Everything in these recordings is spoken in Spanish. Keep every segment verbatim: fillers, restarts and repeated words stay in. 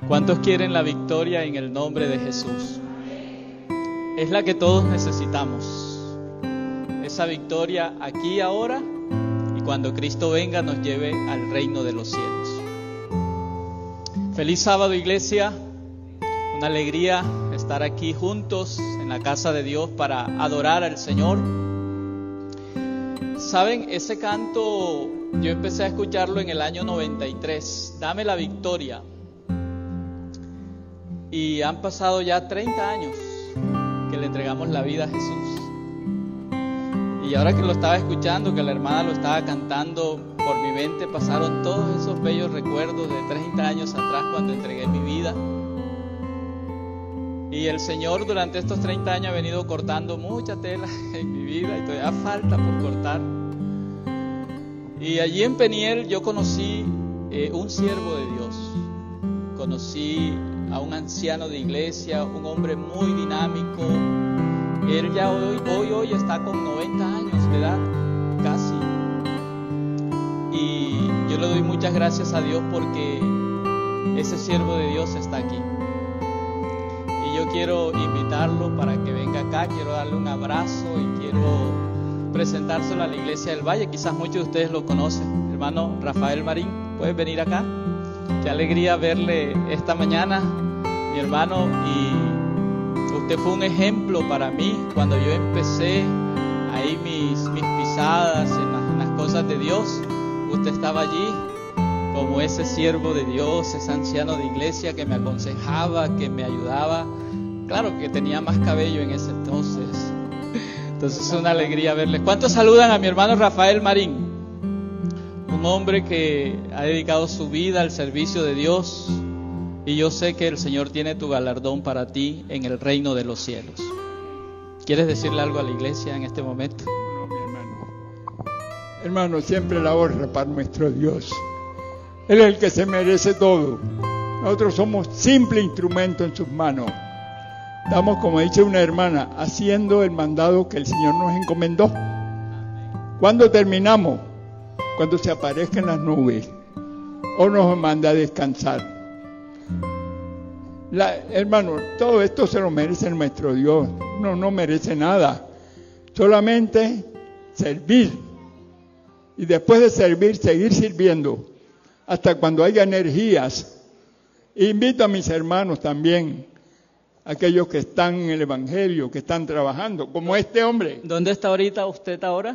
¿Cuántos quieren la victoria en el nombre de Jesús? Es la que todos necesitamos. Esa victoria aquí ahora y cuando Cristo venga nos lleve al reino de los cielos. Feliz sábado, iglesia. Una alegría estar aquí juntos en la casa de Dios para adorar al Señor. Saben, ese canto yo empecé a escucharlo en el año noventa y tres, Dame la victoria. Y han pasado ya treinta años que le entregamos la vida a Jesús. Y ahora que lo estaba escuchando, que la hermana lo estaba cantando, por mi mente pasaron todos esos bellos recuerdos de treinta años atrás cuando entregué mi vida. Y el Señor durante estos treinta años ha venido cortando mucha tela en mi vida y todavía falta por cortar. Y allí en Peniel yo conocí eh, un siervo de Dios. Conocí a un anciano de iglesia, un hombre muy dinámico. Él ya hoy, hoy, hoy está con noventa años de edad, casi. Y yo le doy muchas gracias a Dios porque ese siervo de Dios está aquí. Y yo quiero invitarlo para que venga acá, quiero darle un abrazo y quiero presentárselo a la Iglesia del Valle. Quizás muchos de ustedes lo conocen. Hermano Rafael Marín, ¿puedes venir acá? Qué alegría verle esta mañana, mi hermano, y usted fue un ejemplo para mí cuando yo empecé ahí mis, mis pisadas en las, en las cosas de Dios. Usted estaba allí como ese siervo de Dios, ese anciano de iglesia que me aconsejaba, que me ayudaba. Claro que tenía más cabello en ese entonces. Entonces es una alegría verle. ¿Cuántos saludan a mi hermano Rafael Marín? Un hombre que ha dedicado su vida al servicio de Dios, y yo sé que el Señor tiene tu galardón para ti en el reino de los cielos. ¿Quieres decirle algo a la iglesia en este momento? No, mi hermano. Hermano, siempre la honra para nuestro Dios. Él es el que se merece todo. Nosotros somos simple instrumento en sus manos. Estamos, como dice una hermana, haciendo el mandado que el Señor nos encomendó. ¿Cuándo terminamos? Cuando se aparezcan las nubes o nos manda a descansar. La, hermano, todo esto se lo merece nuestro Dios. No, no merece nada. Solamente servir. Y después de servir, seguir sirviendo. Hasta cuando haya energías. Invito a mis hermanos también, aquellos que están en el Evangelio, que están trabajando, como este hombre. ¿Dónde está ahorita usted ahora?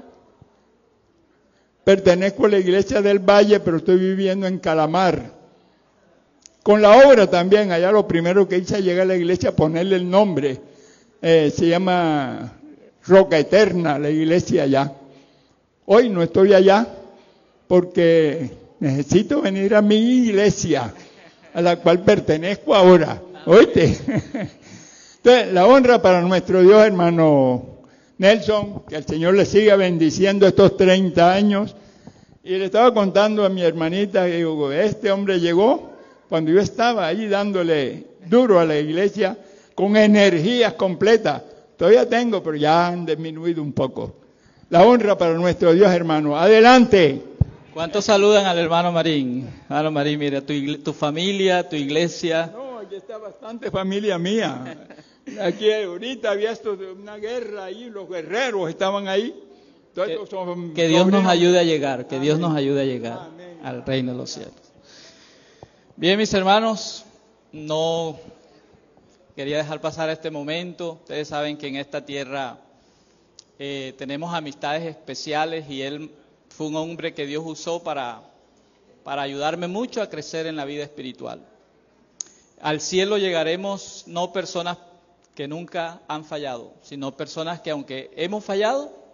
Pertenezco a la Iglesia del Valle, pero estoy viviendo en Calamar. Con la obra también, allá lo primero que hice llegar a la iglesia, ponerle el nombre. Eh, se llama Roca Eterna, la iglesia allá. Hoy no estoy allá porque necesito venir a mi iglesia, a la cual pertenezco ahora. ¿Oíste? Entonces, la honra para nuestro Dios, hermano Nelson, que el Señor le siga bendiciendo estos treinta años. Y le estaba contando a mi hermanita, que digo, este hombre llegó cuando yo estaba ahí dándole duro a la iglesia, con energías completas. Todavía tengo, pero ya han disminuido un poco. La honra para nuestro Dios, hermano. ¡Adelante! ¿Cuántos saludan al hermano Marín? Hermano Marín, mira, tu, tu familia, tu iglesia. No, aquí está bastante familia mía. Aquí ahorita había esto de una guerra ahí, los guerreros estaban ahí. Que, que Dios nos ayude a llegar, que Amén. Dios nos ayude a llegar Amén. Al reino de los cielos. Bien, mis hermanos, no quería dejar pasar este momento. Ustedes saben que en esta tierra eh, tenemos amistades especiales y él fue un hombre que Dios usó para, para ayudarme mucho a crecer en la vida espiritual. Al cielo llegaremos no personas que nunca han fallado, sino personas que aunque hemos fallado,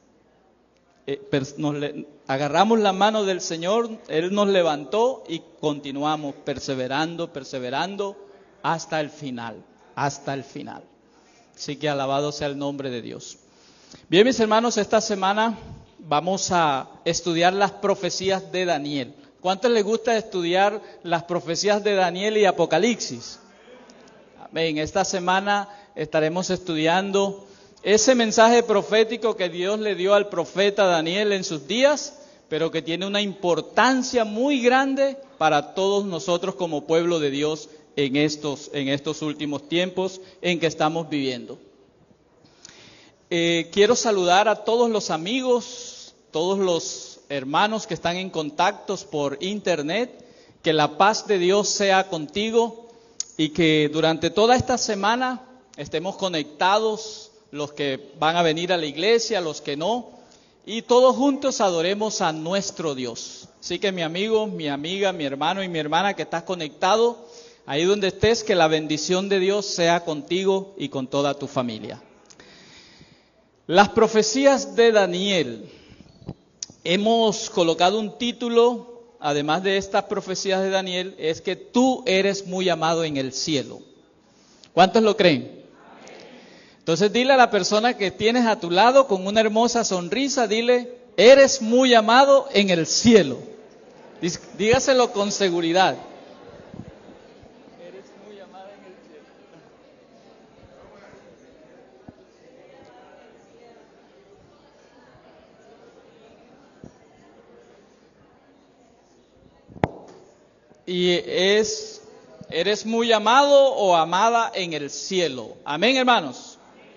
eh, nos le, agarramos la mano del Señor, Él nos levantó y continuamos perseverando, perseverando hasta el final, hasta el final. Así que alabado sea el nombre de Dios. Bien, mis hermanos, esta semana vamos a estudiar las profecías de Daniel. ¿Cuántos les gusta estudiar las profecías de Daniel y Apocalipsis? Amén. Esta semana estaremos estudiando ese mensaje profético que Dios le dio al profeta Daniel en sus días, pero que tiene una importancia muy grande para todos nosotros como pueblo de Dios en estos, en estos últimos tiempos en que estamos viviendo. Eh, quiero saludar a todos los amigos, todos los hermanos que están en contactos por internet. Que la paz de Dios sea contigo y que durante toda esta semana estemos conectados, los que van a venir a la iglesia, los que no, y todos juntos adoremos a nuestro Dios. Así que mi amigo, mi amiga, mi hermano y mi hermana que estás conectado, ahí donde estés, que la bendición de Dios sea contigo y con toda tu familia. Las profecías de Daniel. Hemos colocado un título, además de estas profecías de Daniel, es que tú eres muy amado en el cielo. ¿Cuántos lo creen? Entonces dile a la persona que tienes a tu lado con una hermosa sonrisa, dile, eres muy amado en el cielo. Dígaselo con seguridad. Eres muy amado en el cielo. Y es, eres muy amado o amada en el cielo. Amén, hermanos.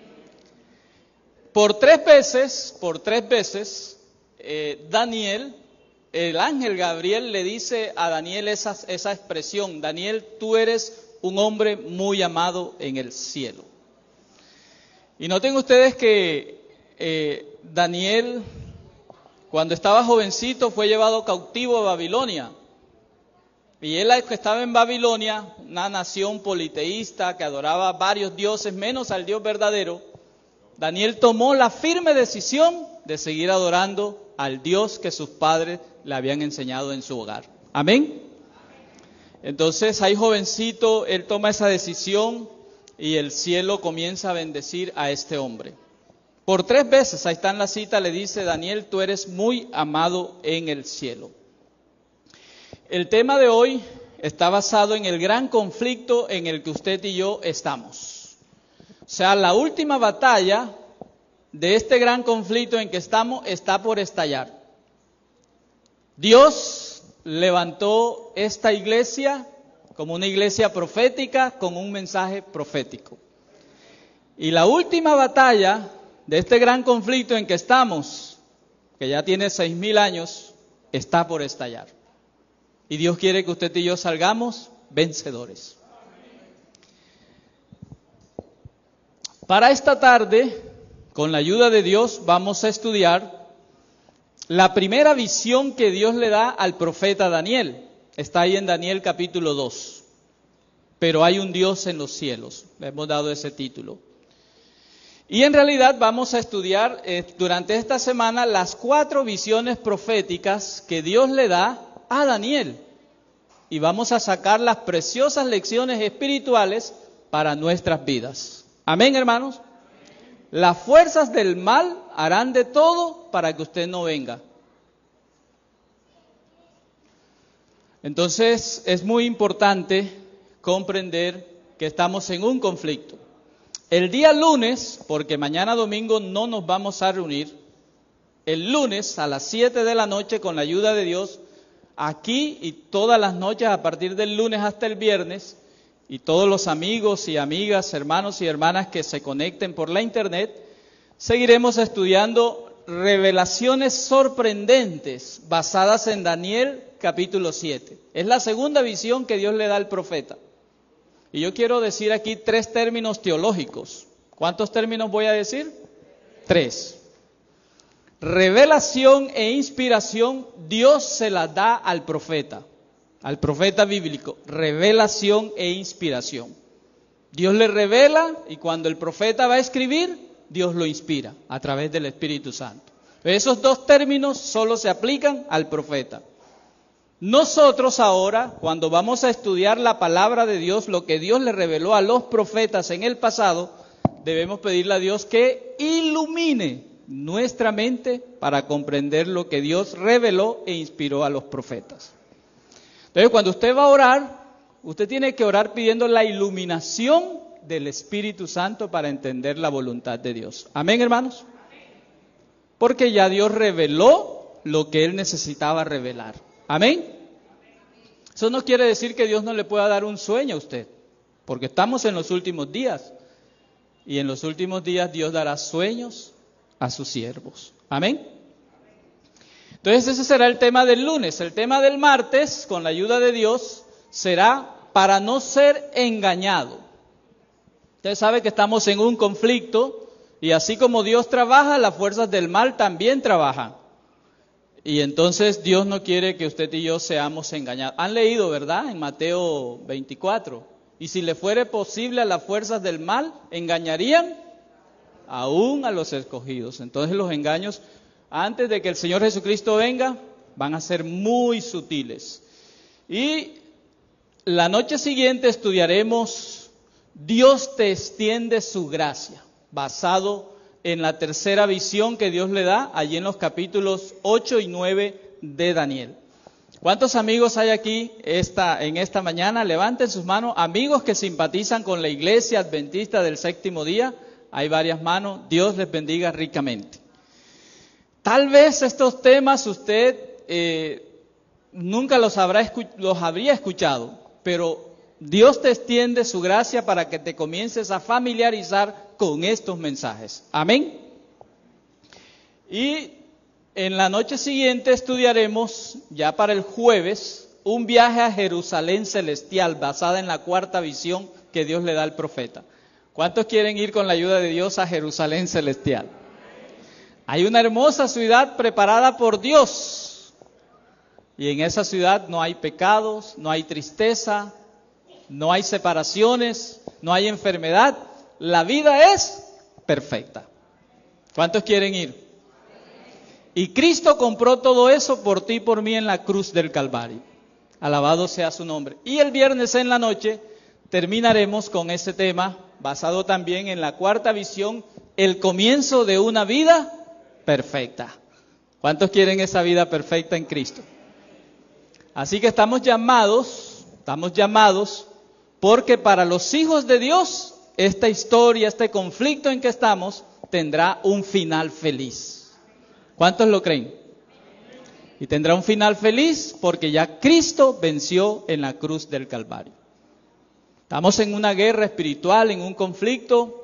Por tres veces, por tres veces, eh, Daniel, el ángel Gabriel le dice a Daniel esa, esa expresión, Daniel, tú eres un hombre muy amado en el cielo. Y noten ustedes que eh, Daniel, cuando estaba jovencito, fue llevado cautivo a Babilonia. Y él que estaba en Babilonia, una nación politeísta que adoraba varios dioses, menos al Dios verdadero, Daniel tomó la firme decisión de seguir adorando al Dios que sus padres le habían enseñado en su hogar. Amén. Entonces, ahí jovencito, él toma esa decisión y el cielo comienza a bendecir a este hombre. Por tres veces, ahí está en la cita, le dice, Daniel, tú eres muy amado en el cielo. El tema de hoy está basado en el gran conflicto en el que usted y yo estamos. O sea, la última batalla de este gran conflicto en que estamos está por estallar. Dios levantó esta iglesia como una iglesia profética con un mensaje profético. Y la última batalla de este gran conflicto en que estamos, que ya tiene seis mil años, está por estallar. Y Dios quiere que usted y yo salgamos vencedores. Para esta tarde, con la ayuda de Dios, vamos a estudiar la primera visión que Dios le da al profeta Daniel. Está ahí en Daniel capítulo dos. Pero hay un Dios en los cielos. Le hemos dado ese título. Y en realidad vamos a estudiar eh, durante esta semana las cuatro visiones proféticas que Dios le da a Daniel. Y vamos a sacar las preciosas lecciones espirituales para nuestras vidas. Amén, hermanos. Las fuerzas del mal harán de todo para que usted no venga. Entonces es muy importante comprender que estamos en un conflicto. El día lunes, porque mañana domingo no nos vamos a reunir, el lunes a las siete de la noche con la ayuda de Dios, aquí y todas las noches a partir del lunes hasta el viernes, y todos los amigos y amigas, hermanos y hermanas que se conecten por la internet, seguiremos estudiando revelaciones sorprendentes basadas en Daniel capítulo siete. Es la segunda visión que Dios le da al profeta. Y yo quiero decir aquí tres términos teológicos. ¿Cuántos términos voy a decir? Tres. Revelación e inspiración, Dios se las da al profeta. Al profeta bíblico, revelación e inspiración. Dios le revela y cuando el profeta va a escribir, Dios lo inspira a través del Espíritu Santo. Esos dos términos solo se aplican al profeta. Nosotros ahora, cuando vamos a estudiar la palabra de Dios, lo que Dios le reveló a los profetas en el pasado, debemos pedirle a Dios que ilumine nuestra mente para comprender lo que Dios reveló e inspiró a los profetas. Entonces, cuando usted va a orar, usted tiene que orar pidiendo la iluminación del Espíritu Santo para entender la voluntad de Dios. Amén, hermanos. Porque ya Dios reveló lo que Él necesitaba revelar. Amén. Eso no quiere decir que Dios no le pueda dar un sueño a usted, porque estamos en los últimos días. Y en los últimos días Dios dará sueños a sus siervos. Amén. Entonces ese será el tema del lunes. El tema del martes, con la ayuda de Dios, será para no ser engañado. Usted sabe que estamos en un conflicto y así como Dios trabaja, las fuerzas del mal también trabajan. Y entonces Dios no quiere que usted y yo seamos engañados. Han leído, ¿verdad? En Mateo veinticuatro. Y si le fuere posible a las fuerzas del mal, engañarían aún a los escogidos. Entonces los engaños, antes de que el Señor Jesucristo venga, van a ser muy sutiles. Y la noche siguiente estudiaremos Dios te extiende su gracia, basado en la tercera visión que Dios le da allí en los capítulos ocho y nueve de Daniel. ¿Cuántos amigos hay aquí esta, en esta mañana? Levanten sus manos. Amigos que simpatizan con la Iglesia Adventista del Séptimo Día. Hay varias manos. Dios les bendiga ricamente. Tal vez estos temas usted eh, nunca los, habrá, los habría escuchado, pero Dios te extiende su gracia para que te comiences a familiarizar con estos mensajes. Amén. Y en la noche siguiente estudiaremos, ya para el jueves, un viaje a Jerusalén celestial basada en la cuarta visión que Dios le da al profeta. ¿Cuántos quieren ir con la ayuda de Dios a Jerusalén celestial? Hay una hermosa ciudad preparada por Dios. Y en esa ciudad no hay pecados, no hay tristeza, no hay separaciones, no hay enfermedad. La vida es perfecta. ¿Cuántos quieren ir? Y Cristo compró todo eso por ti y por mí en la cruz del Calvario. Alabado sea su nombre. Y el viernes en la noche terminaremos con ese tema, basado también en la cuarta visión, el comienzo de una vida perfecta. ¿Cuántos quieren esa vida perfecta en Cristo? Así que estamos llamados, estamos llamados, porque para los hijos de Dios, esta historia, este conflicto en que estamos, tendrá un final feliz. ¿Cuántos lo creen? Y tendrá un final feliz porque ya Cristo venció en la cruz del Calvario. Estamos en una guerra espiritual, en un conflicto,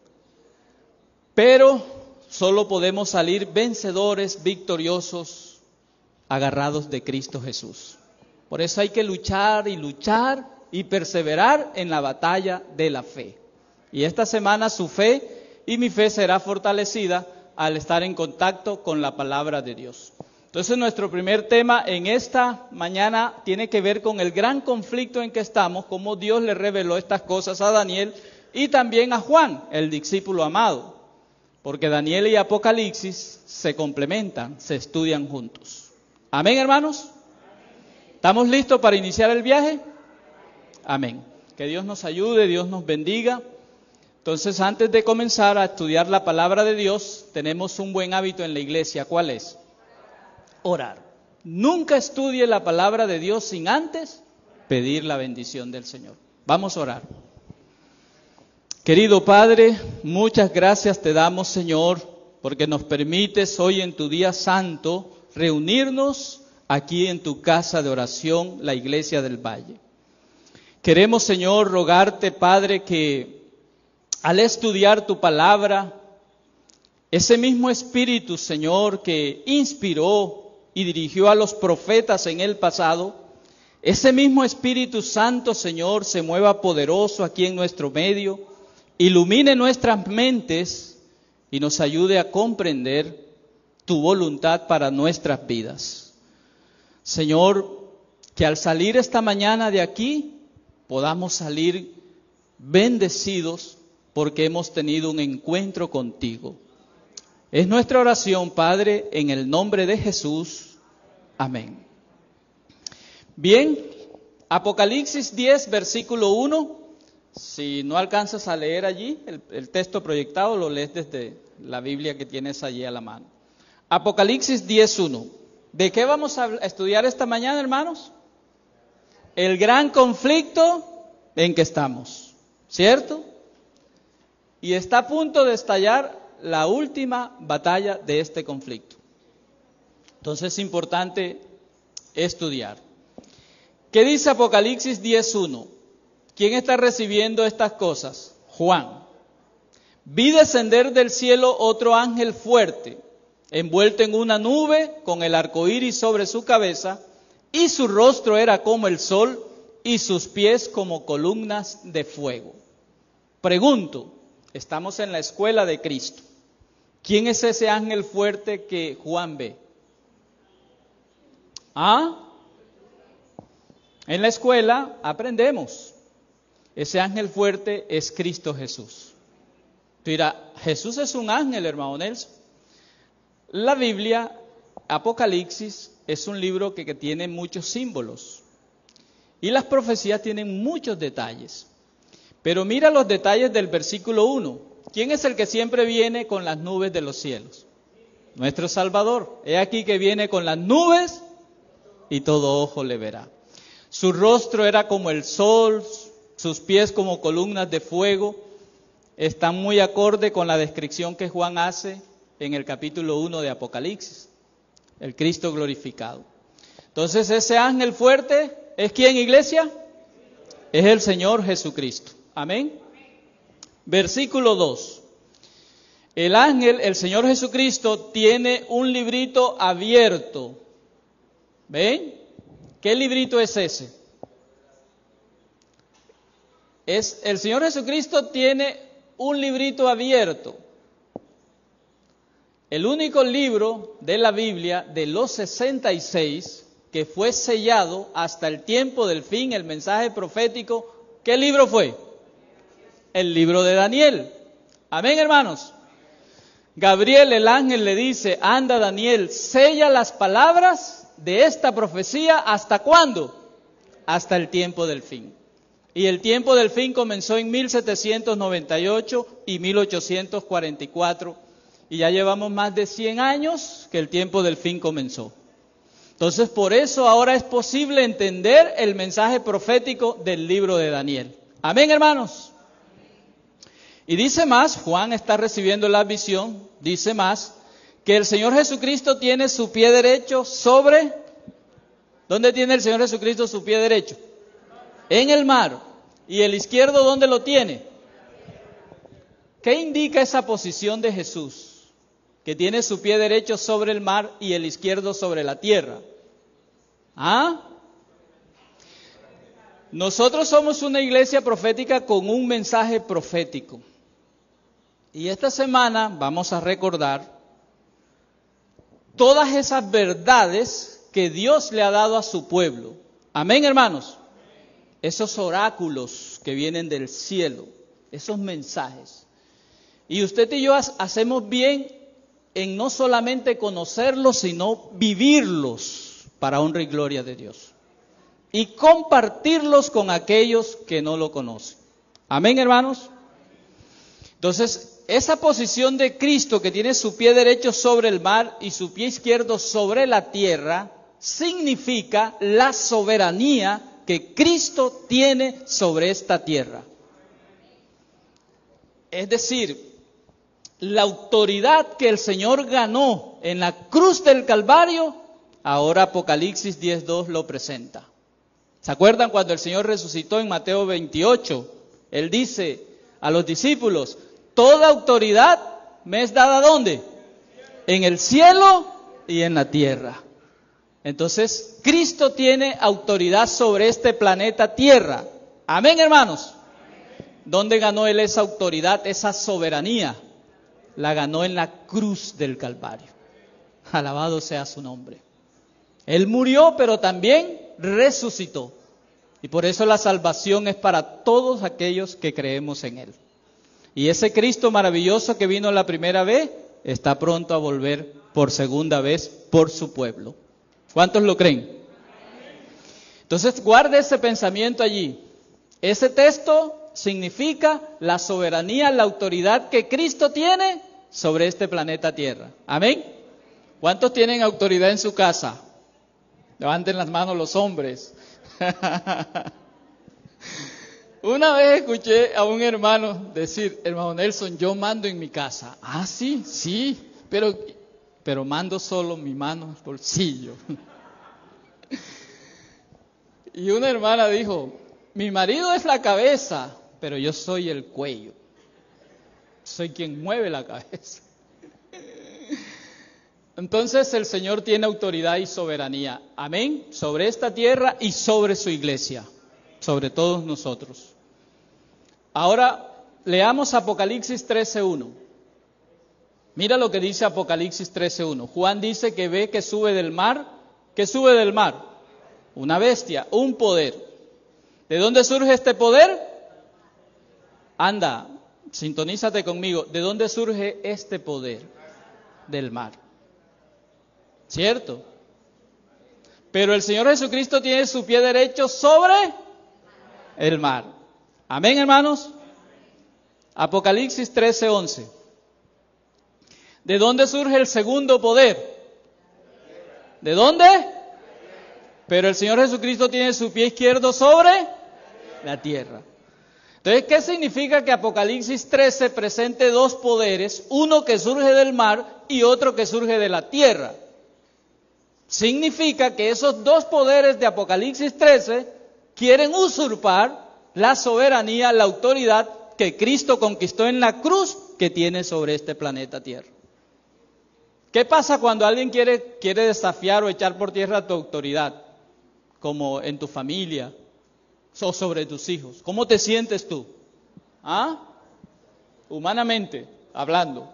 pero solo podemos salir vencedores, victoriosos, agarrados de Cristo Jesús. Por eso hay que luchar y luchar y perseverar en la batalla de la fe. Y esta semana su fe y mi fe será fortalecida al estar en contacto con la palabra de Dios. Entonces nuestro primer tema en esta mañana tiene que ver con el gran conflicto en que estamos, cómo Dios le reveló estas cosas a Daniel y también a Juan, el discípulo amado, porque Daniel y Apocalipsis se complementan, se estudian juntos. Amén, hermanos. ¿Estamos listos para iniciar el viaje? Amén. Que Dios nos ayude, Dios nos bendiga. Entonces, antes de comenzar a estudiar la palabra de Dios, tenemos un buen hábito en la iglesia. ¿Cuál es? Orar. Nunca estudie la palabra de Dios sin antes pedir la bendición del Señor. Vamos a orar. Querido Padre, muchas gracias te damos, Señor, porque nos permites hoy en tu día santo reunirnos aquí en tu casa de oración, la Iglesia del Valle. Queremos, Señor, rogarte, Padre, que al estudiar tu palabra, ese mismo Espíritu, Señor, que inspiró y dirigió a los profetas en el pasado, ese mismo Espíritu Santo, Señor, se mueva poderoso aquí en nuestro medio, ilumine nuestras mentes y nos ayude a comprender tu voluntad para nuestras vidas. Señor, que al salir esta mañana de aquí, podamos salir bendecidos porque hemos tenido un encuentro contigo. Es nuestra oración, Padre, en el nombre de Jesús. Amén. Bien, Apocalipsis diez, versículo uno. Si no alcanzas a leer allí el, el texto proyectado, lo lees desde la Biblia que tienes allí a la mano. Apocalipsis diez, uno. ¿De qué vamos a estudiar esta mañana, hermanos? El gran conflicto en que estamos, ¿cierto? Y está a punto de estallar la última batalla de este conflicto. Entonces es importante estudiar. ¿Qué dice Apocalipsis diez uno? ¿Quién está recibiendo estas cosas? Juan. Vi descender del cielo otro ángel fuerte, envuelto en una nube, con el arco iris sobre su cabeza, y su rostro era como el sol, y sus pies como columnas de fuego. Pregunto, estamos en la escuela de Cristo. ¿Quién es ese ángel fuerte que Juan ve? ¿Ah? En la escuela aprendemos. Ese ángel fuerte es Cristo Jesús. Tú dirás, Jesús es un ángel, hermano Nelson. La Biblia, Apocalipsis, es un libro que, que tiene muchos símbolos. Y las profecías tienen muchos detalles. Pero mira los detalles del versículo uno. ¿Quién es el que siempre viene con las nubes de los cielos? Nuestro Salvador. He aquí que viene con las nubes y todo ojo le verá. Su rostro era como el sol, sus pies como columnas de fuego. Están muy acorde con la descripción que Juan hace en el capítulo uno de Apocalipsis. El Cristo glorificado. Entonces ese ángel fuerte, ¿es quién, iglesia? Es el Señor Jesucristo. Amén. Versículo dos. El ángel, el Señor Jesucristo, tiene un librito abierto. ¿Ven? ¿Qué librito es ese? Es, el Señor Jesucristo tiene un librito abierto. El único libro de la Biblia de los sesenta y seis que fue sellado hasta el tiempo del fin, el mensaje profético. ¿Qué libro fue? El libro de Daniel. Amén, hermanos. Gabriel, el ángel, le dice, anda Daniel, sella las palabras de esta profecía. ¿Hasta cuándo? Hasta el tiempo del fin. Y el tiempo del fin comenzó en mil setecientos noventa y ocho y mil ochocientos cuarenta y cuatro. Y ya llevamos más de cien años que el tiempo del fin comenzó. Entonces, por eso ahora es posible entender el mensaje profético del libro de Daniel. Amén, hermanos. Y dice más, Juan está recibiendo la visión, dice más, que el Señor Jesucristo tiene su pie derecho sobre... ¿Dónde tiene el Señor Jesucristo su pie derecho? En el mar. ¿Y el izquierdo dónde lo tiene? ¿Qué indica esa posición de Jesús? Que tiene su pie derecho sobre el mar y el izquierdo sobre la tierra. ¿Ah? Nosotros somos una iglesia profética con un mensaje profético. Y esta semana vamos a recordar todas esas verdades que Dios le ha dado a su pueblo. Amén, hermanos. Esos oráculos que vienen del cielo, esos mensajes. Y usted y yo hacemos bien en no solamente conocerlos, sino vivirlos para honra y gloria de Dios. Y compartirlos con aquellos que no lo conocen. Amén, hermanos. Entonces, esa posición de Cristo que tiene su pie derecho sobre el mar y su pie izquierdo sobre la tierra, significa la soberanía que Cristo tiene sobre esta tierra. Es decir, la autoridad que el Señor ganó en la cruz del Calvario, ahora Apocalipsis diez dos lo presenta. ¿Se acuerdan cuando el Señor resucitó en Mateo veintiocho? Él dice a los discípulos, toda autoridad me es dada ¿dónde? En el cielo y en la tierra. Entonces, Cristo tiene autoridad sobre este planeta Tierra. Amén, hermanos. ¿Dónde ganó Él esa autoridad, esa soberanía? La ganó en la cruz del Calvario. Alabado sea su nombre. Él murió, pero también resucitó. Y por eso la salvación es para todos aquellos que creemos en Él. Y ese Cristo maravilloso que vino la primera vez, está pronto a volver por segunda vez por su pueblo. ¿Cuántos lo creen? Entonces guarde ese pensamiento allí. Ese texto significa la soberanía, la autoridad que Cristo tiene sobre este planeta Tierra. Amén. ¿Cuántos tienen autoridad en su casa? Levanten las manos los hombres. Una vez escuché a un hermano decir, hermano Nelson, yo mando en mi casa. Ah, sí, sí, pero pero mando solo mi mano al bolsillo. Y una hermana dijo, mi marido es la cabeza, pero yo soy el cuello. Soy quien mueve la cabeza. Entonces el Señor tiene autoridad y soberanía, amén, sobre esta tierra y sobre su iglesia, sobre todos nosotros. Ahora leamos Apocalipsis trece uno. Mira lo que dice Apocalipsis trece uno. Juan dice que ve que sube del mar. ¿Qué sube del mar? Una bestia, un poder. ¿De dónde surge este poder? Anda, sintonízate conmigo. ¿De dónde surge este poder? Del mar. ¿Cierto? Pero el Señor Jesucristo tiene su pie derecho sobre el mar. Amén, hermanos. Apocalipsis trece once. ¿De dónde surge el segundo poder? ¿De dónde? Pero el Señor Jesucristo tiene su pie izquierdo sobre la tierra. Entonces, ¿qué significa que Apocalipsis trece presente dos poderes? Uno que surge del mar y otro que surge de la tierra. Significa que esos dos poderes de Apocalipsis trece quieren usurpar la soberanía, la autoridad que Cristo conquistó en la cruz que tiene sobre este planeta Tierra. ¿Qué pasa cuando alguien quiere, quiere desafiar o echar por tierra tu autoridad? Como en tu familia o sobre tus hijos. ¿Cómo te sientes tú? ¿Ah? Humanamente hablando.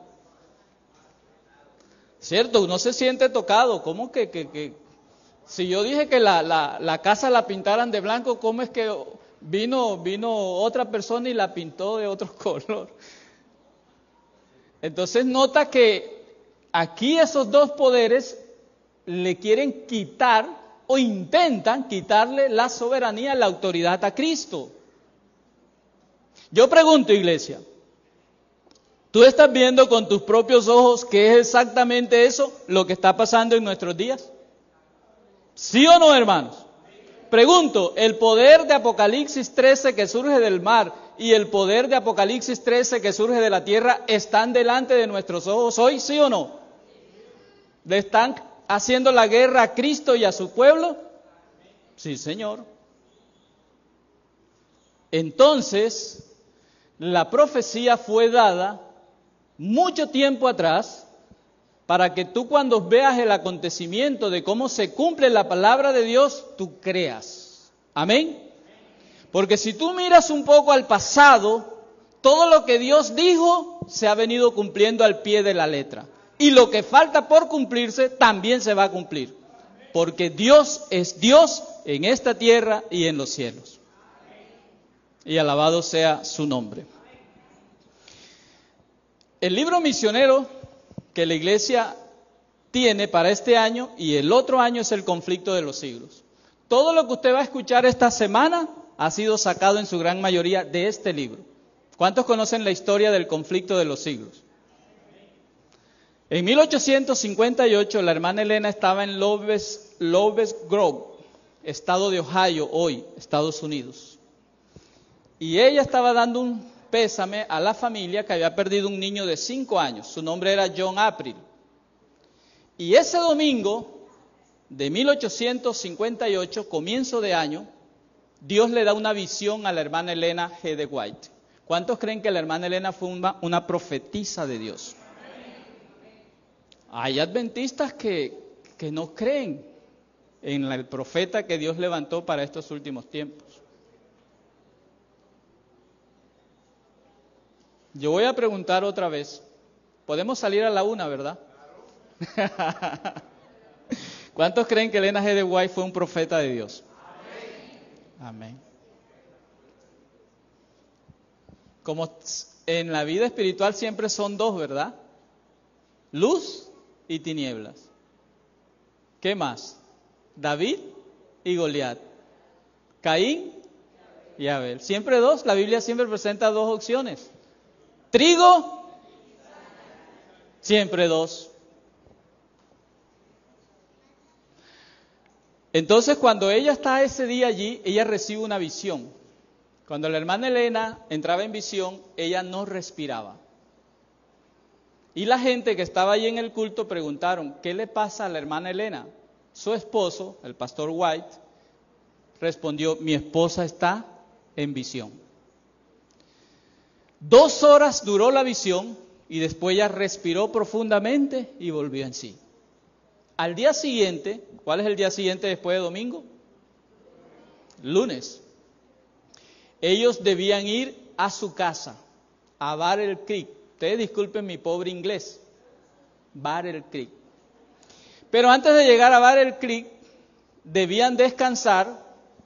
¿Cierto? Uno se siente tocado. ¿Cómo que, que, que? Si yo dije que la, la, la casa la pintaran de blanco, ¿cómo es que vino, vino otra persona y la pintó de otro color? Entonces nota que aquí esos dos poderes le quieren quitar o intentan quitarle la soberanía, la autoridad a Cristo. Yo pregunto, iglesia, ¿tú estás viendo con tus propios ojos que es exactamente eso lo que está pasando en nuestros días? ¿Sí o no, hermanos? Pregunto, ¿el poder de Apocalipsis trece que surge del mar y el poder de Apocalipsis trece que surge de la tierra están delante de nuestros ojos hoy, sí o no? ¿Le están haciendo la guerra a Cristo y a su pueblo? Sí, Señor. Entonces, la profecía fue dada mucho tiempo atrás para que tú cuando veas el acontecimiento de cómo se cumple la palabra de Dios, tú creas. Amén. Porque si tú miras un poco al pasado, todo lo que Dios dijo se ha venido cumpliendo al pie de la letra. Y lo que falta por cumplirse también se va a cumplir. Porque Dios es Dios en esta tierra y en los cielos. Y alabado sea su nombre. El libro misionero que la iglesia tiene para este año y el otro año es el conflicto de los siglos. Todo lo que usted va a escuchar esta semana ha sido sacado en su gran mayoría de este libro. ¿Cuántos conocen la historia del conflicto de los siglos? En mil ochocientos cincuenta y ocho la hermana Elena estaba en Loves, Loves Grove, estado de Ohio, hoy, Estados Unidos. Y ella estaba dando un pésame a la familia que había perdido un niño de cinco años. Su nombre era John April. Y ese domingo de mil ochocientos cincuenta y ocho, comienzo de año, Dios le da una visión a la hermana Elena G. de White. ¿Cuántos creen que la hermana Elena fue una, una profetisa de Dios? Hay adventistas que, que no creen en el profeta que Dios levantó para estos últimos tiempos. Yo voy a preguntar otra vez. Podemos salir a la una, ¿verdad? ¿Cuántos creen que Elena G. de White fue un profeta de Dios? Amén. Amén. Como en la vida espiritual siempre son dos, ¿verdad? Luz y tinieblas. ¿Qué más? David y Goliat. Caín y Abel. Siempre dos. La Biblia siempre presenta dos opciones. Trigo, siempre dos. Entonces, cuando ella está ese día allí, ella recibe una visión. Cuando la hermana Elena entraba en visión, ella no respiraba. Y la gente que estaba ahí en el culto preguntaron, ¿qué le pasa a la hermana Elena? Su esposo, el pastor White, respondió, mi esposa está en visión. Dos horas duró la visión y después ella respiró profundamente y volvió en sí. Al día siguiente, ¿cuál es el día siguiente después de domingo? Lunes. Ellos debían ir a su casa, a Battle Creek. Ustedes disculpen mi pobre inglés. Battle Creek. Pero antes de llegar a Battle Creek, debían descansar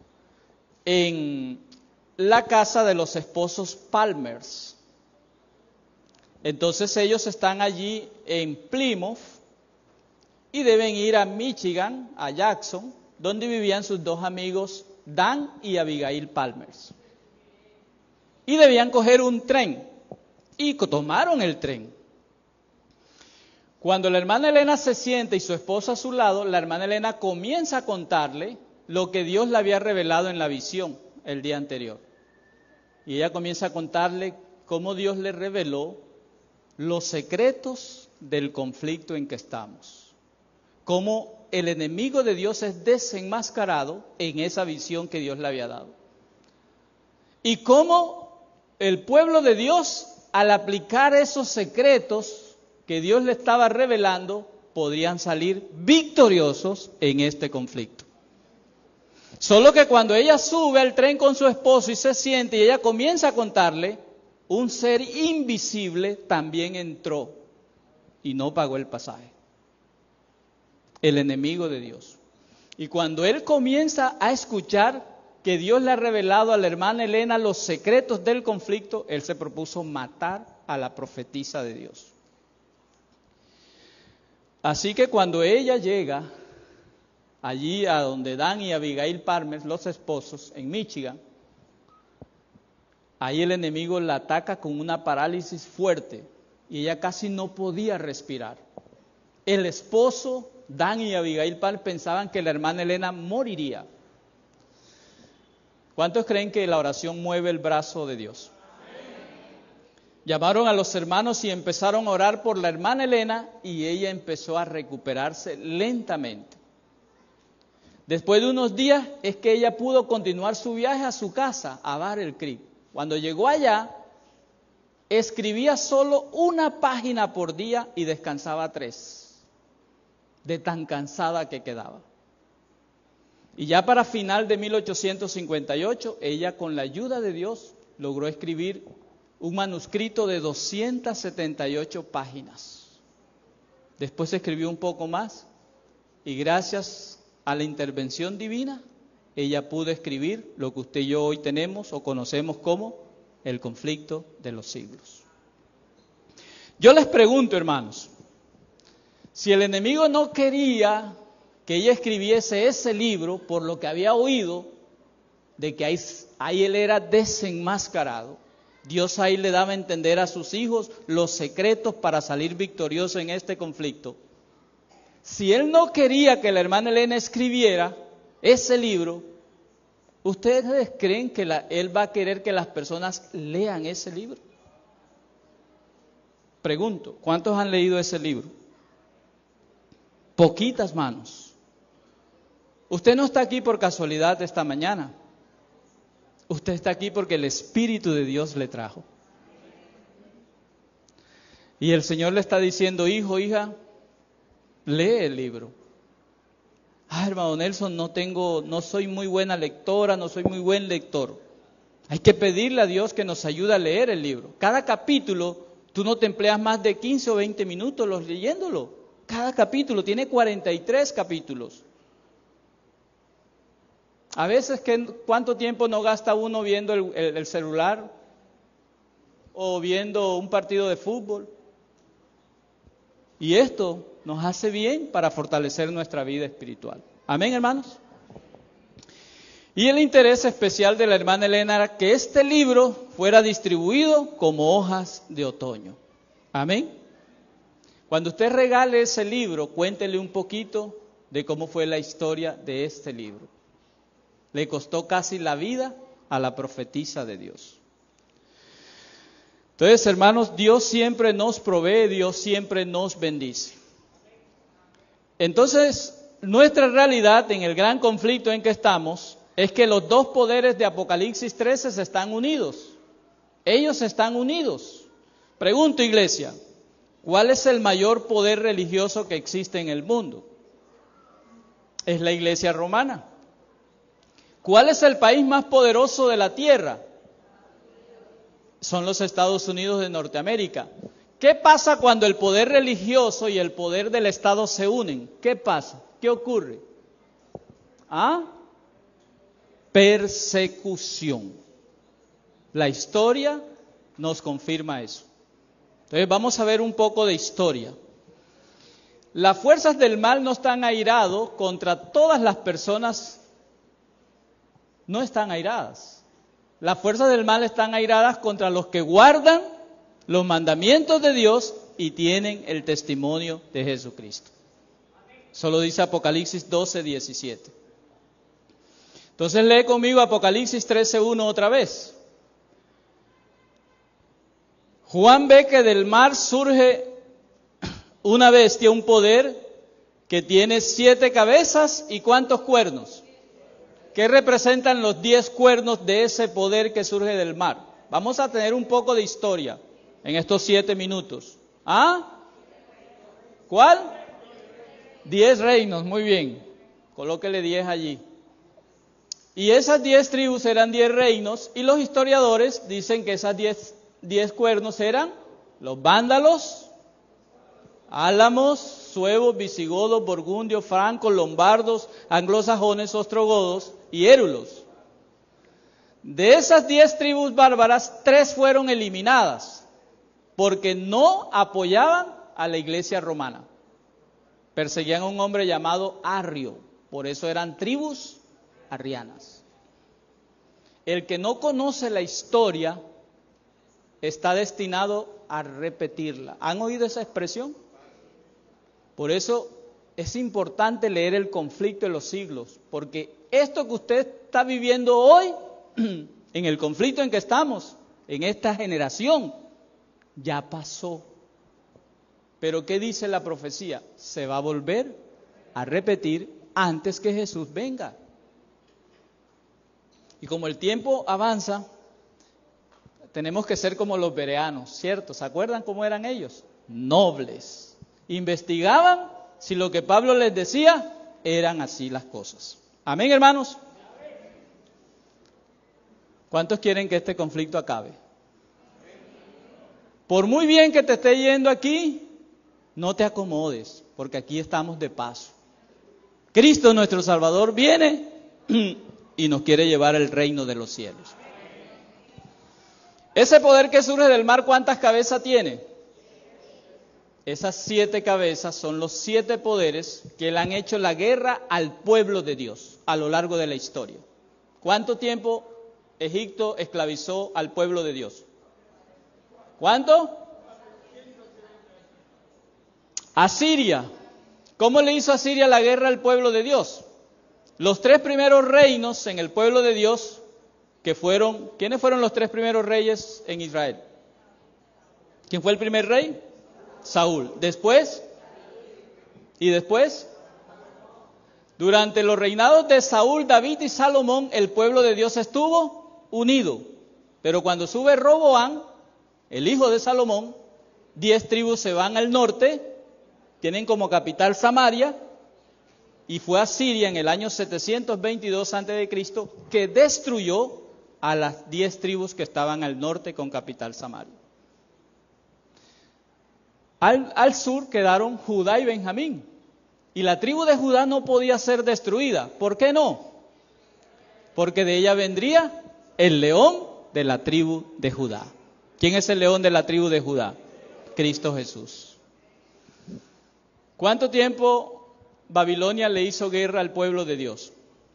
en la casa de los esposos Palmers. Entonces ellos están allí en Plymouth y deben ir a Michigan, a Jackson, donde vivían sus dos amigos Dan y Abigail Palmers. Y debían coger un tren. Y tomaron el tren. Cuando la hermana Elena se sienta y su esposo a su lado, la hermana Elena comienza a contarle lo que Dios le había revelado en la visión el día anterior. Y ella comienza a contarle cómo Dios le reveló los secretos del conflicto en que estamos. Cómo el enemigo de Dios es desenmascarado en esa visión que Dios le había dado. Y cómo el pueblo de Dios, al aplicar esos secretos que Dios le estaba revelando, podrían salir victoriosos en este conflicto. Solo que cuando ella sube al tren con su esposo y se siente y ella comienza a contarle, un ser invisible también entró y no pagó el pasaje. El enemigo de Dios. Y cuando él comienza a escuchar que Dios le ha revelado a la hermana Elena los secretos del conflicto, él se propuso matar a la profetisa de Dios. Así que cuando ella llega allí a donde Dan y Abigail Palmer, los esposos, en Michigan, ahí el enemigo la ataca con una parálisis fuerte y ella casi no podía respirar. El esposo, Dan y Abigail Palmer, pensaban que la hermana Elena moriría. ¿Cuántos creen que la oración mueve el brazo de Dios? Llamaron a los hermanos y empezaron a orar por la hermana Elena y ella empezó a recuperarse lentamente. Después de unos días es que ella pudo continuar su viaje a su casa, a Battle Creek. Cuando llegó allá, escribía solo una página por día y descansaba tres, de tan cansada que quedaba. Y ya para final de mil ochocientos cincuenta y ocho, ella con la ayuda de Dios logró escribir un manuscrito de doscientas setenta y ocho páginas. Después escribió un poco más y gracias a la intervención divina, ella pudo escribir lo que usted y yo hoy tenemos o conocemos como el conflicto de los siglos. Yo les pregunto, hermanos, si el enemigo no quería que ella escribiese ese libro por lo que había oído de que ahí, ahí él era desenmascarado, Dios ahí le daba a entender a sus hijos los secretos para salir victorioso en este conflicto. Si él no quería que la hermana Elena escribiera ese libro, ¿ustedes creen que la, él va a querer que las personas lean ese libro? Pregunto, ¿cuántos han leído ese libro? Poquitas manos. Usted no está aquí por casualidad esta mañana. Usted está aquí porque el Espíritu de Dios le trajo. Y el Señor le está diciendo, hijo, hija, lee el libro. Ah, hermano Nelson, no tengo, no soy muy buena lectora, no soy muy buen lector. Hay que pedirle a Dios que nos ayude a leer el libro. Cada capítulo, tú no te empleas más de quince o veinte minutos los leyéndolo. Cada capítulo tiene cuarenta y tres capítulos. A veces, ¿cuánto tiempo no gasta uno viendo el, el, el celular? O viendo un partido de fútbol. Y esto nos hace bien para fortalecer nuestra vida espiritual. Amén, hermanos. Y el interés especial de la hermana Elena era que este libro fuera distribuido como hojas de otoño. Amén. Cuando usted regale ese libro, cuéntele un poquito de cómo fue la historia de este libro. Le costó casi la vida a la profetisa de Dios. Entonces, hermanos, Dios siempre nos provee, Dios siempre nos bendice. Entonces, nuestra realidad en el gran conflicto en que estamos es que los dos poderes de Apocalipsis trece están unidos. Ellos están unidos. Pregunto, iglesia, ¿cuál es el mayor poder religioso que existe en el mundo? Es la Iglesia romana. ¿Cuál es el país más poderoso de la tierra? Son los Estados Unidos de Norteamérica. ¿Qué pasa cuando el poder religioso y el poder del Estado se unen? ¿Qué pasa? ¿Qué ocurre? ¿Ah? Persecución. La historia nos confirma eso. Entonces vamos a ver un poco de historia. Las fuerzas del mal no están airados contra todas las personas, no están airadas. Las fuerzas del mal están airadas contra los que guardan los mandamientos de Dios y tienen el testimonio de Jesucristo. Eso lo dice Apocalipsis doce, diecisiete. Entonces lee conmigo Apocalipsis trece, uno otra vez. Juan ve que del mar surge una bestia, un poder que tiene siete cabezas y ¿cuántos cuernos? ¿Qué representan los diez cuernos de ese poder que surge del mar? Vamos a tener un poco de historia en estos siete minutos. ¿Ah? ¿Cuál? Diez reinos, muy bien. Colóquele diez allí. Y esas diez tribus eran diez reinos y los historiadores dicen que esas diez, diez cuernos eran los vándalos, álamos, suevos, visigodos, burgundios, francos, lombardos, anglosajones, ostrogodos y érulos. De esas diez tribus bárbaras, tres fueron eliminadas porque no apoyaban a la iglesia romana. Perseguían a un hombre llamado Arrio, por eso eran tribus arrianas. El que no conoce la historia está destinado a repetirla. ¿Han oído esa expresión? Por eso es importante leer el conflicto de los siglos, porque esto que usted está viviendo hoy, en el conflicto en que estamos, en esta generación, ya pasó. Pero ¿qué dice la profecía? Se va a volver a repetir antes que Jesús venga. Y como el tiempo avanza, tenemos que ser como los bereanos, ¿cierto? ¿Se acuerdan cómo eran ellos? Nobles. Investigaban si lo que Pablo les decía eran así las cosas. Amén, hermanos. ¿Cuántos quieren que este conflicto acabe? Por muy bien que te esté yendo aquí, no te acomodes, porque aquí estamos de paso. Cristo nuestro Salvador viene y nos quiere llevar al reino de los cielos. Ese poder que surge del mar, ¿cuántas cabezas tiene? Esas siete cabezas son los siete poderes que le han hecho la guerra al pueblo de Dios a lo largo de la historia. ¿Cuánto tiempo Egipto esclavizó al pueblo de Dios? ¿Cuánto? Asiria. ¿Cómo le hizo Asiria la guerra al pueblo de Dios? Los tres primeros reinos en el pueblo de Dios, que fueron, ¿quiénes fueron los tres primeros reyes en Israel? ¿Quién fue el primer rey? Saúl. Después, y después, durante los reinados de Saúl, David y Salomón, el pueblo de Dios estuvo unido. Pero cuando sube Roboam, el hijo de Salomón, diez tribus se van al norte, tienen como capital Samaria, y fue a Siria en el año setecientos veintidós antes de Cristo que destruyó a las diez tribus que estaban al norte con capital Samaria. Al, al sur quedaron Judá y Benjamín. Y la tribu de Judá no podía ser destruida. ¿Por qué no? Porque de ella vendría el león de la tribu de Judá. ¿Quién es el león de la tribu de Judá? Cristo Jesús. ¿Cuánto tiempo Babilonia le hizo guerra al pueblo de Dios?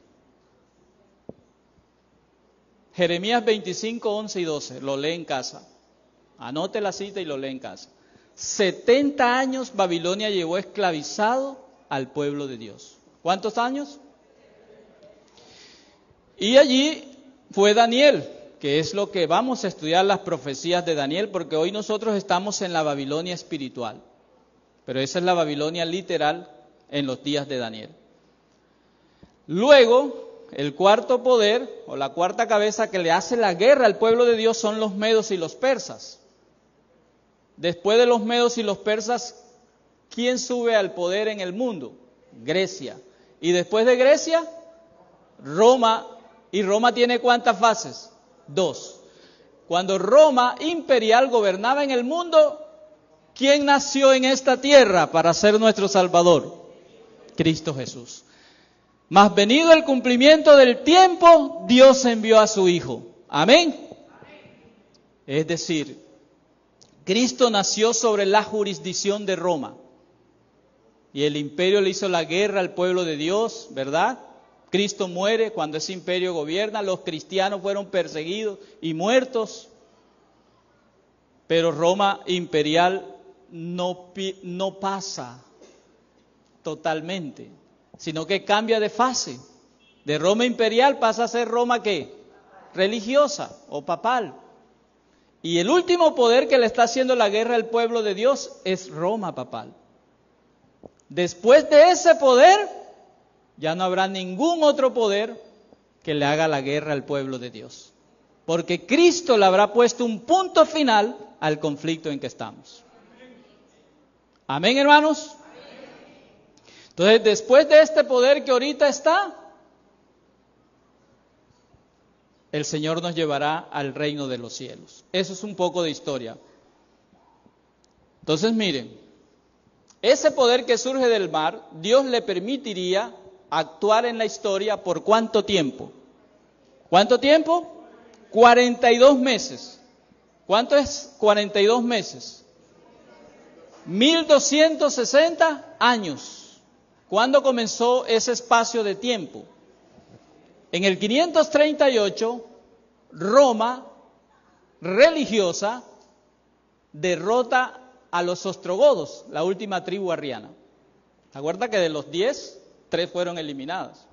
Jeremías veinticinco, once y doce. Lo lee en casa. Anote la cita y lo lee en casa. setenta años Babilonia llevó esclavizado al pueblo de Dios. ¿Cuántos años? Y allí fue Daniel, que es lo que vamos a estudiar las profecías de Daniel, porque hoy nosotros estamos en la Babilonia espiritual, pero esa es la Babilonia literal en los días de Daniel. Luego, el cuarto poder, o la cuarta cabeza que le hace la guerra al pueblo de Dios son los medos y los persas. Después de los medos y los persas, ¿quién sube al poder en el mundo? Grecia. Y después de Grecia, Roma. ¿Y Roma tiene cuántas fases? Dos. Cuando Roma imperial gobernaba en el mundo, ¿quién nació en esta tierra para ser nuestro Salvador? Cristo Jesús. Mas venido el cumplimiento del tiempo, Dios envió a su Hijo. Amén. Es decir, Cristo nació sobre la jurisdicción de Roma. Y el imperio le hizo la guerra al pueblo de Dios, ¿verdad? Cristo muere cuando ese imperio gobierna. Los cristianos fueron perseguidos y muertos. Pero Roma imperial no, no pasa totalmente, sino que cambia de fase. De Roma imperial pasa a ser Roma, ¿qué? Religiosa o papal. Y el último poder que le está haciendo la guerra al pueblo de Dios es Roma papal. Después de ese poder, ya no habrá ningún otro poder que le haga la guerra al pueblo de Dios. Porque Cristo le habrá puesto un punto final al conflicto en que estamos. Amén, hermanos. Entonces, después de este poder que ahorita está, el Señor nos llevará al reino de los cielos. Eso es un poco de historia. Entonces, miren, ese poder que surge del mar, Dios le permitiría actuar en la historia ¿por cuánto tiempo? ¿Cuánto tiempo? cuarenta y dos meses. ¿Cuánto es cuarenta y dos meses? mil doscientos sesenta años. ¿Cuándo comenzó ese espacio de tiempo? En el quinientos treinta y ocho, Roma religiosa derrota a los ostrogodos, la última tribu arriana. ¿Se acuerda que de los diez, tres fueron eliminadas?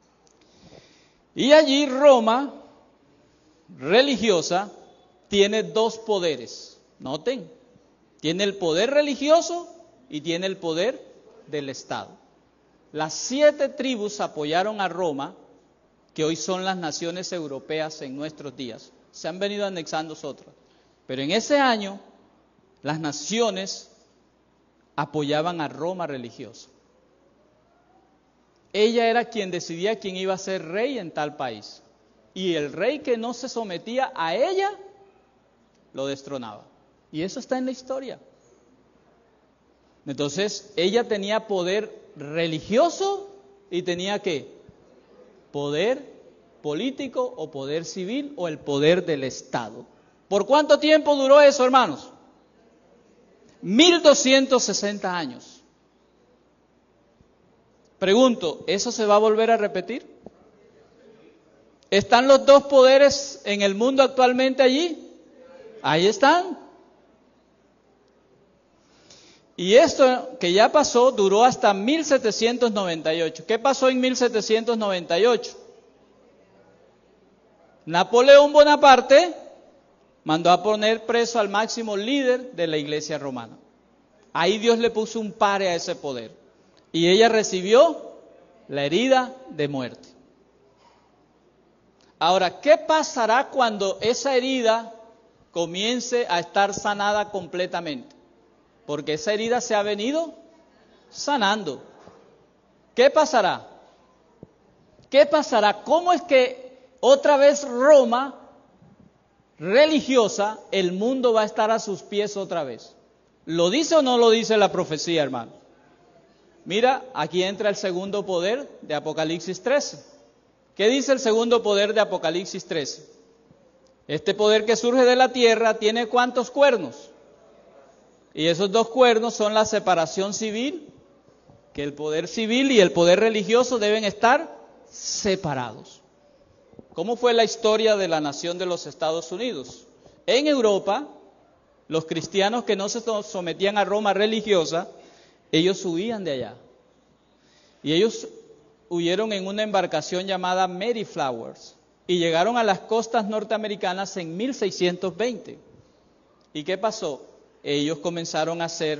Y allí Roma religiosa tiene dos poderes. Noten, tiene el poder religioso y tiene el poder del Estado. Las siete tribus apoyaron a Roma, que hoy son las naciones europeas en nuestros días. Se han venido anexando otras. Pero en ese año, las naciones apoyaban a Roma religiosa. Ella era quien decidía quién iba a ser rey en tal país. Y el rey que no se sometía a ella, lo destronaba. Y eso está en la historia. Entonces, ella tenía poder religioso y tenía ¿qué? Poder político o poder civil o el poder del Estado. ¿Por cuánto tiempo duró eso, hermanos? mil doscientos sesenta años. Pregunto, ¿eso se va a volver a repetir? ¿Están los dos poderes en el mundo actualmente allí? Ahí están. Y esto que ya pasó duró hasta mil setecientos noventa y ocho. ¿Qué pasó en mil setecientos noventa y ocho? Napoleón Bonaparte mandó a poner preso al máximo líder de la iglesia romana. Ahí Dios le puso un pare a ese poder. Y ella recibió la herida de muerte. Ahora, ¿qué pasará cuando esa herida comience a estar sanada completamente? Porque esa herida se ha venido sanando. ¿Qué pasará? ¿Qué pasará? ¿Cómo es que otra vez Roma religiosa, el mundo va a estar a sus pies otra vez? ¿Lo dice o no lo dice la profecía, hermano? Mira, aquí entra el segundo poder de Apocalipsis trece. ¿Qué dice el segundo poder de Apocalipsis trece? Este poder que surge de la tierra tiene ¿cuántos cuernos? Y esos dos cuernos son la separación civil, que el poder civil y el poder religioso deben estar separados. ¿Cómo fue la historia de la nación de los Estados Unidos? En Europa, los cristianos que no se sometían a Roma religiosa, ellos huían de allá. Y ellos huyeron en una embarcación llamada Mayflower. y llegaron a las costas norteamericanas en mil seiscientos veinte. ¿Y qué pasó? Ellos comenzaron a hacer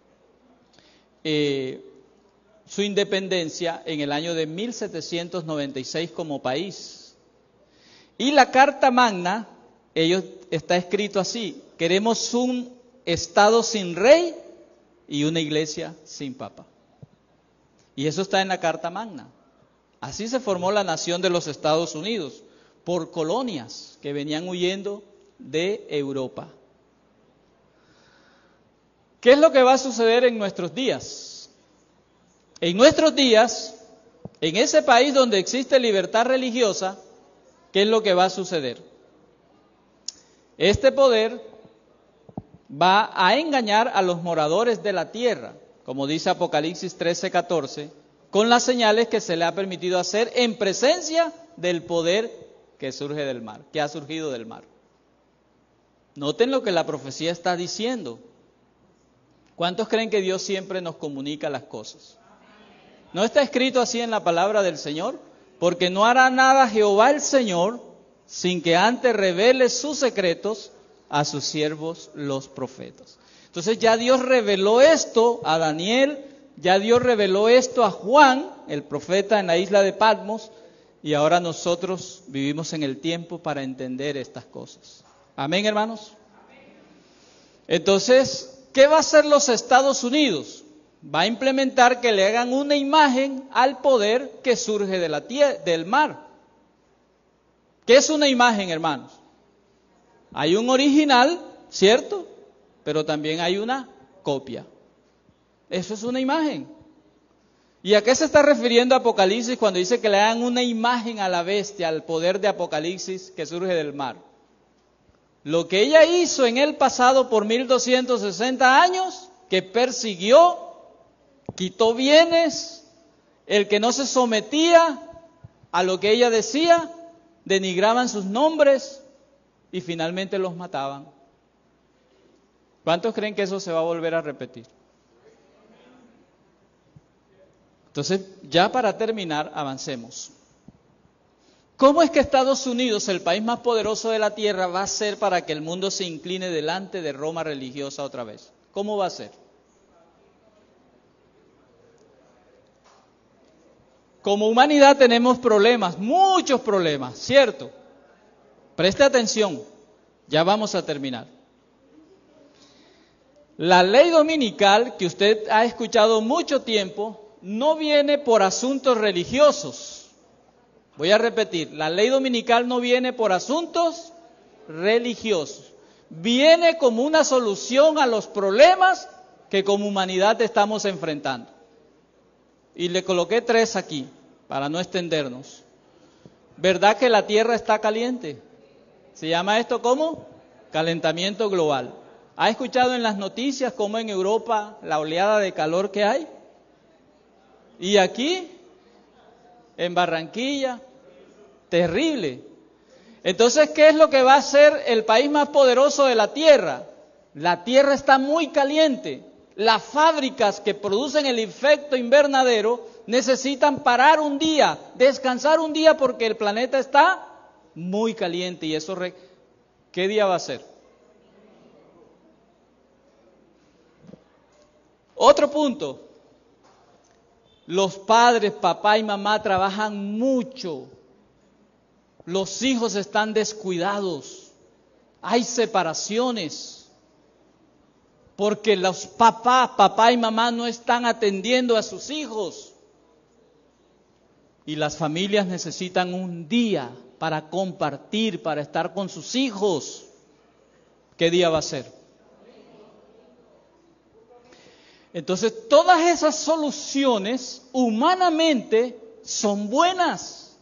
eh, su independencia en el año de mil setecientos noventa y seis como país. Y la Carta Magna, ellos está escrito así: queremos un Estado sin rey y una iglesia sin papa. Y eso está en la Carta Magna. Así se formó la nación de los Estados Unidos, por colonias que venían huyendo de Europa. ¿Qué es lo que va a suceder en nuestros días? En nuestros días, en ese país donde existe libertad religiosa, ¿qué es lo que va a suceder? Este poder va a engañar a los moradores de la tierra, como dice Apocalipsis trece, catorce, con las señales que se le ha permitido hacer en presencia del poder que surge del mar, que ha surgido del mar. Noten lo que la profecía está diciendo. ¿Cuántos creen que Dios siempre nos comunica las cosas? ¿No está escrito así en la palabra del Señor? Porque no hará nada Jehová el Señor sin que antes revele sus secretos a sus siervos los profetas. Entonces ya Dios reveló esto a Daniel, ya Dios reveló esto a Juan, el profeta en la isla de Patmos, y ahora nosotros vivimos en el tiempo para entender estas cosas. Amén, hermanos. Entonces, ¿qué va a hacer los Estados Unidos? Va a implementar que le hagan una imagen al poder que surge de la tierra, del mar. ¿Qué es una imagen, hermanos? Hay un original, ¿cierto? Pero también hay una copia. Eso es una imagen. ¿Y a qué se está refiriendo Apocalipsis cuando dice que le hagan una imagen a la bestia, al poder de Apocalipsis que surge del mar? Lo que ella hizo en el pasado por mil doscientos sesenta años, que persiguió, quitó bienes, el que no se sometía a lo que ella decía, denigraban sus nombres y finalmente los mataban. ¿Cuántos creen que eso se va a volver a repetir? Entonces, ya para terminar, avancemos. ¿Cómo es que Estados Unidos, el país más poderoso de la tierra, va a ser para que el mundo se incline delante de Roma religiosa otra vez? ¿Cómo va a ser? Como humanidad tenemos problemas, muchos problemas, ¿cierto? Preste atención, ya vamos a terminar. La ley dominical, que usted ha escuchado mucho tiempo, no viene por asuntos religiosos. Voy a repetir, la ley dominical no viene por asuntos religiosos. Viene como una solución a los problemas que como humanidad estamos enfrentando. Y le coloqué tres aquí, para no extendernos. ¿Verdad que la Tierra está caliente? ¿Se llama esto cómo? Calentamiento global. ¿Ha escuchado en las noticias cómo en Europa la oleada de calor que hay? Y aquí, en Barranquilla, terrible. Entonces, ¿qué es lo que va a hacer el país más poderoso de la Tierra? La Tierra está muy caliente. Las fábricas que producen el efecto invernadero necesitan parar un día, descansar un día porque el planeta está muy caliente. ¿Y eso re... qué día va a ser? Otro punto. Los padres, papá y mamá trabajan mucho. Los hijos están descuidados. Hay separaciones. Porque los papás, papá y mamá no están atendiendo a sus hijos. Y las familias necesitan un día para compartir, para estar con sus hijos. ¿Qué día va a ser? Entonces, todas esas soluciones humanamente son buenas.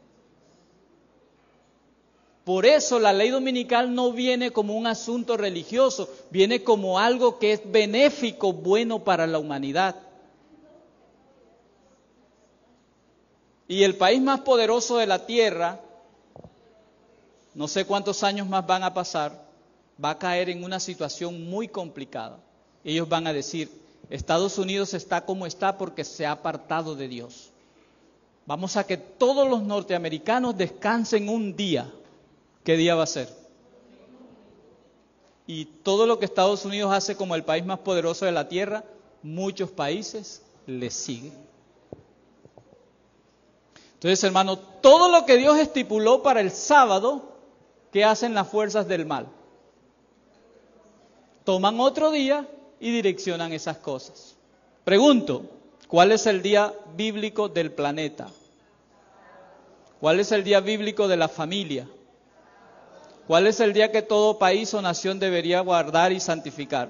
Por eso la ley dominical no viene como un asunto religioso, viene como algo que es benéfico, bueno para la humanidad. Y el país más poderoso de la tierra, no sé cuántos años más van a pasar, va a caer en una situación muy complicada. Ellos van a decir, Estados Unidos está como está porque se ha apartado de Dios. Vamos a que todos los norteamericanos descansen un día. ¿Qué día va a ser? Y todo lo que Estados Unidos hace como el país más poderoso de la tierra, muchos países le siguen. Entonces, hermano, todo lo que Dios estipuló para el sábado, ¿qué hacen las fuerzas del mal? Toman otro día y direccionan esas cosas. Pregunto, ¿cuál es el día bíblico del planeta? ¿Cuál es el día bíblico de la familia? ¿Cuál es el día que todo país o nación debería guardar y santificar?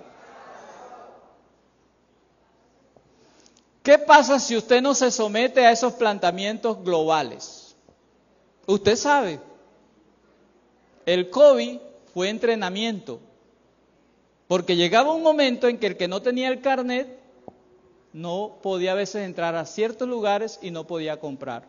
¿Qué pasa si usted no se somete a esos planteamientos globales? Usted sabe, el COVID fue entrenamiento, porque llegaba un momento en que el que no tenía el carnet no podía a veces entrar a ciertos lugares y no podía comprar.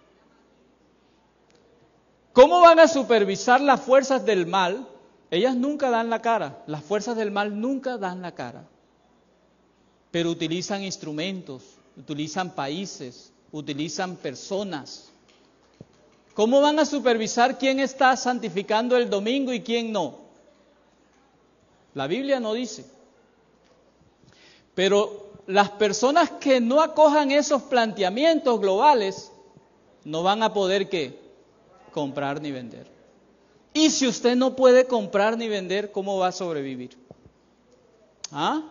¿Cómo van a supervisar las fuerzas del mal? Ellas nunca dan la cara, las fuerzas del mal nunca dan la cara. Pero utilizan instrumentos, utilizan países, utilizan personas. ¿Cómo van a supervisar quién está santificando el domingo y quién no? La Biblia no dice. Pero las personas que no acojan esos planteamientos globales no van a poder ¿qué? Comprar ni vender. Y si usted no puede comprar ni vender, ¿cómo va a sobrevivir? ¿Ah?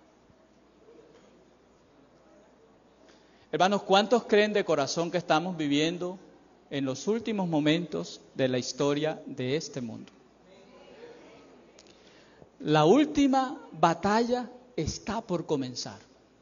Hermanos, ¿cuántos creen de corazón que estamos viviendo en los últimos momentos de la historia de este mundo? La última batalla está por comenzar.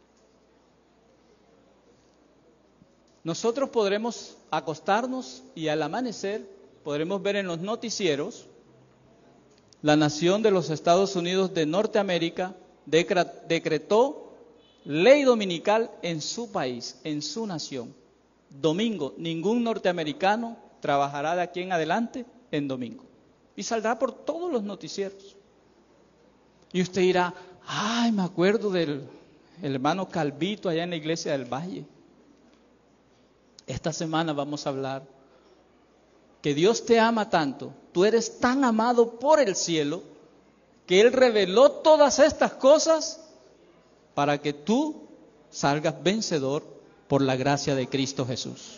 Nosotros podremos acostarnos y al amanecer podremos ver en los noticieros la nación de los Estados Unidos de Norteamérica decretó ley dominical en su país, en su nación. Domingo, ningún norteamericano trabajará de aquí en adelante en domingo. Y saldrá por todos los noticieros. Y usted dirá, ay, me acuerdo del hermano Calvito allá en la iglesia del Valle. Esta semana vamos a hablar que Dios te ama tanto, tú eres tan amado por el cielo, que Él reveló todas estas cosas para que tú salgas vencedor por la gracia de Cristo Jesús.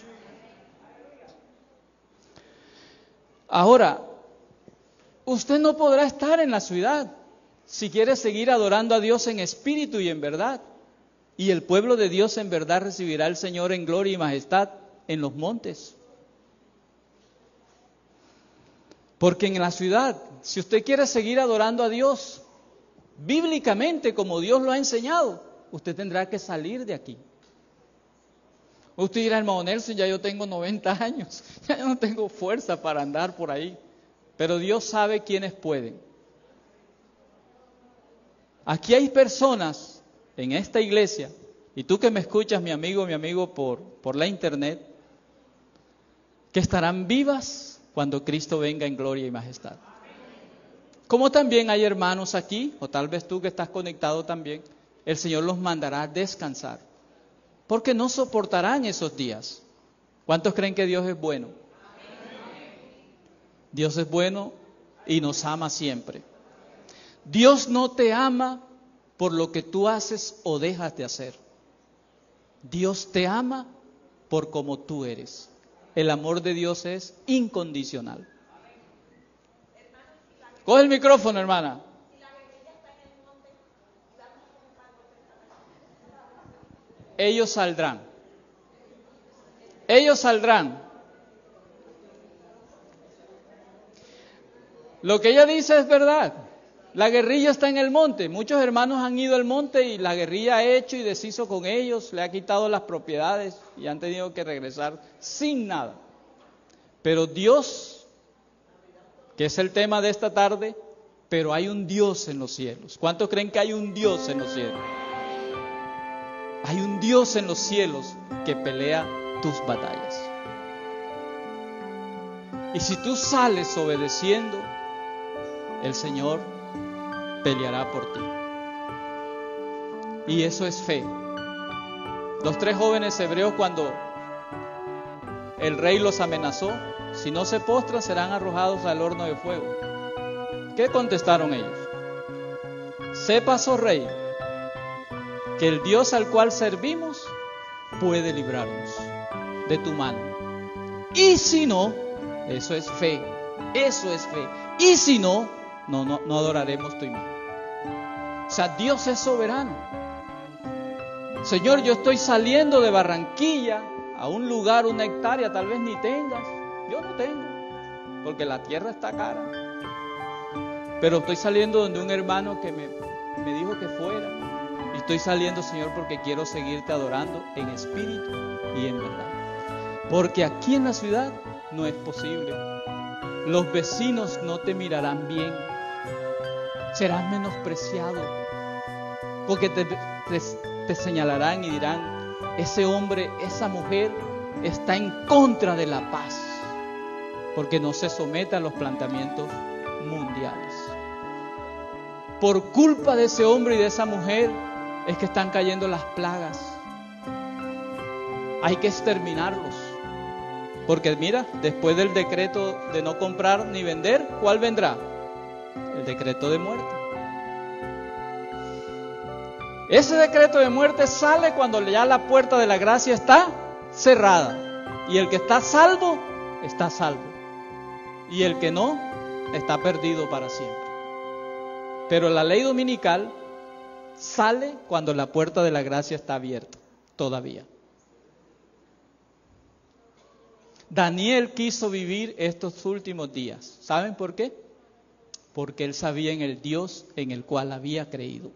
Ahora, usted no podrá estar en la ciudad si quiere seguir adorando a Dios en espíritu y en verdad. Y el pueblo de Dios en verdad recibirá al Señor en gloria y majestad en los montes. Porque en la ciudad, si usted quiere seguir adorando a Dios bíblicamente como Dios lo ha enseñado, usted tendrá que salir de aquí. Usted dirá, hermano Nelson, ya yo tengo noventa años, ya yo no tengo fuerza para andar por ahí. Pero Dios sabe quiénes pueden. Aquí hay personas en esta iglesia, y tú que me escuchas, mi amigo, mi amigo por, por la internet, que estarán vivas cuando Cristo venga en gloria y majestad. Como también hay hermanos aquí, o tal vez tú que estás conectado también, el Señor los mandará a descansar, porque no soportarán esos días. ¿Cuántos creen que Dios es bueno? Dios es bueno y nos ama siempre. Dios no te ama por lo que tú haces o dejas de hacer. Dios te ama por como tú eres. El amor de Dios es incondicional. Coge el micrófono, hermana. Ellos saldrán. Ellos saldrán. Lo que ella dice es verdad. La guerrilla está en el monte. Muchos hermanos han ido al monte y la guerrilla ha hecho y deshizo con ellos, le ha quitado las propiedades y han tenido que regresar sin nada. Pero Dios, que es el tema de esta tarde, pero hay un Dios en los cielos. ¿Cuántos creen que hay un Dios en los cielos? Hay un Dios en los cielos que pelea tus batallas. Y si tú sales obedeciendo, el Señor peleará por ti. Y eso es fe. Los tres jóvenes hebreos, cuando el rey los amenazó: si no se postran, serán arrojados al horno de fuego. ¿Qué contestaron ellos? Sepas, oh rey, que el Dios al cual servimos puede librarnos de tu mano. Y si no, eso es fe, eso es fe. Y si no, no, no, no adoraremos tu imagen. O sea, Dios es soberano. Señor, yo estoy saliendo de Barranquilla a un lugar, una hectárea, tal vez ni tengas. Yo no tengo, porque la tierra está cara. Pero estoy saliendo donde un hermano que me, me dijo que fuera. Y estoy saliendo, Señor, porque quiero seguirte adorando en espíritu y en verdad. Porque aquí en la ciudad no es posible. Los vecinos no te mirarán bien. Serás menospreciado. Porque te, te, te señalarán y dirán: ese hombre, esa mujer está en contra de la paz. Porque no se somete a los planteamientos mundiales. Por culpa de ese hombre y de esa mujer es que están cayendo las plagas. Hay que exterminarlos. Porque mira, después del decreto de no comprar ni vender, ¿cuál vendrá? El decreto de muerte. Ese decreto de muerte sale cuando ya la puerta de la gracia está cerrada. Y el que está salvo, está salvo. Y el que no, está perdido para siempre. Pero la ley dominical sale cuando la puerta de la gracia está abierta, todavía. Daniel quiso vivir estos últimos días. ¿Saben por qué? Porque él sabía en el Dios en el cual había creído.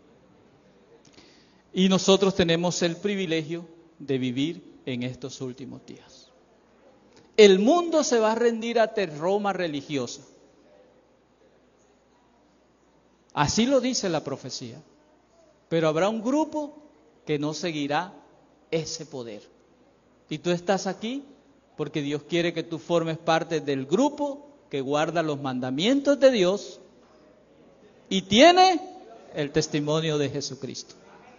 Y nosotros tenemos el privilegio de vivir en estos últimos días. El mundo se va a rendir ante Roma religiosa. Así lo dice la profecía. Pero habrá un grupo que no seguirá ese poder. Y tú estás aquí porque Dios quiere que tú formes parte del grupo que guarda los mandamientos de Dios y tiene el testimonio de Jesucristo.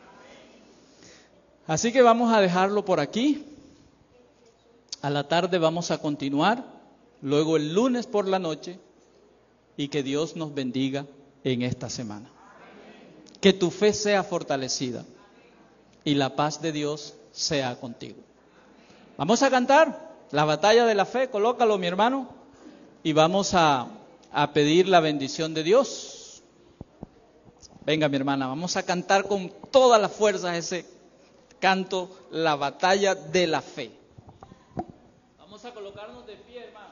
Así que vamos a dejarlo por aquí. A la tarde vamos a continuar, luego el lunes por la noche, y que Dios nos bendiga en esta semana. Que tu fe sea fortalecida y la paz de Dios sea contigo. Vamos a cantar la batalla de la fe, colócalo mi hermano, y vamos a, a pedir la bendición de Dios. Venga mi hermana, vamos a cantar con toda la fuerza ese canto, la batalla de la fe. Vamos a colocarnos de pie, hermano.